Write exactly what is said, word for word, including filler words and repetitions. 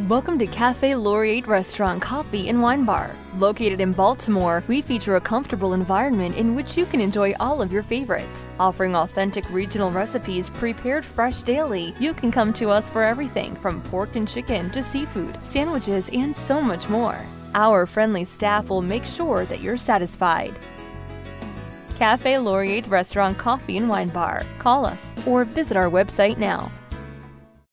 Welcome to Cafe Laureate Restaurant, Coffee and Wine Bar. Located in Baltimore, we feature a comfortable environment in which you can enjoy all of your favorites. Offering authentic regional recipes prepared fresh daily, you can come to us for everything from pork and chicken to seafood, sandwiches, and so much more. Our friendly staff will make sure that you're satisfied. Cafe Laureate Restaurant, Coffee and Wine Bar. Call us or visit our website now.